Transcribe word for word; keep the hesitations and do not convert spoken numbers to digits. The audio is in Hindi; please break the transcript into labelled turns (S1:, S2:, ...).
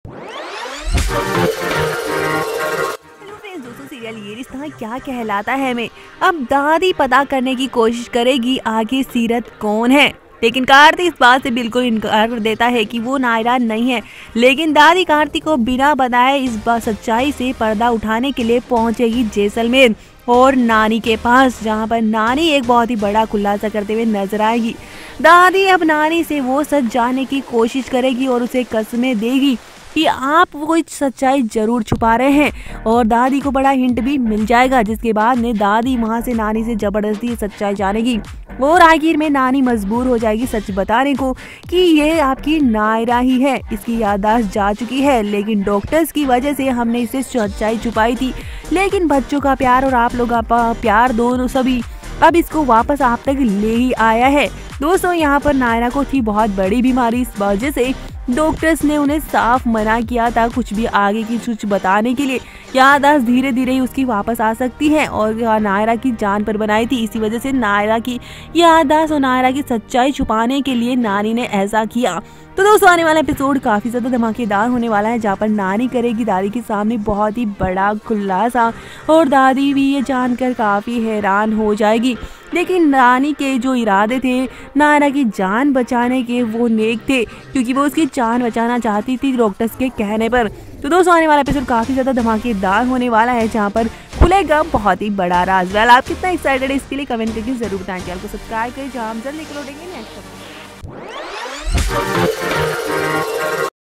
S1: दोस्तों सीरियल ये रिश्ता क्या कहलाता है में अब दादी पता करने की कोशिश करेगी आगे सीरत कौन है, लेकिन कार्तिक इस बात से बिल्कुल इनकार कर देता है कि वो नायरा नहीं है। लेकिन दादी कार्तिक को बिना बताए इस बात सच्चाई से पर्दा उठाने के लिए पहुंचेगी जैसलमेर और नानी के पास, जहां पर नानी एक बहुत ही बड़ा खुलासा करते हुए नजर आएगी। दादी अब नानी से वो सच जानने की कोशिश करेगी और उसे कस्में देगी कि आप वो सच्चाई जरूर छुपा रहे हैं, और दादी को बड़ा हिंट भी मिल जाएगा, जिसके बाद में दादी वहां से नानी से जबरदस्ती सच्चाई जानेगी और आखिर में नानी मजबूर हो जाएगी सच बताने को कि ये आपकी नायरा ही है। इसकी याददाश्त जा चुकी है, लेकिन डॉक्टर्स की वजह से हमने इसे सच्चाई छुपाई थी, लेकिन बच्चों का प्यार और आप लोग का प्यार दोनों सभी अब इसको वापस आप तक ले ही आया है। दोस्तों यहाँ पर नायरा को थी बहुत बड़ी बीमारी, इस वजह से डॉक्टर्स ने उन्हें साफ मना किया था कुछ भी आगे की कुछ बताने के लिए। याददाश्त धीरे धीरे ही उसकी वापस आ सकती है और नायरा की जान पर बनाई थी, इसी वजह से नायरा की याददाश्त और नायरा की सच्चाई छुपाने के लिए नानी ने ऐसा किया। तो दोस्तों आने वाला एपिसोड काफी ज्यादा धमाकेदार होने वाला है, जहाँ पर नानी करेगी दादी के सामने बहुत ही बड़ा खुलासा और दादी भी ये जानकर काफी हैरान हो जाएगी। लेकिन नानी के जो इरादे थे नायरा की जान बचाने के वो नेक थे, क्योंकि वो उसकी जान बचाना चाहती थी डॉक्टर्स के कहने पर। तो दोस्तों आने वाला एपिसोड काफी ज्यादा धमाकेदार होने वाला है, जहाँ पर खुलेगा बहुत ही बड़ा राज। वेल आप कितना एक्साइटेड है इसके लिए कमेंट करके जरूर बताएं। चैनल को सब्सक्राइब करें, जहाँ हम जल्द निकलोगे।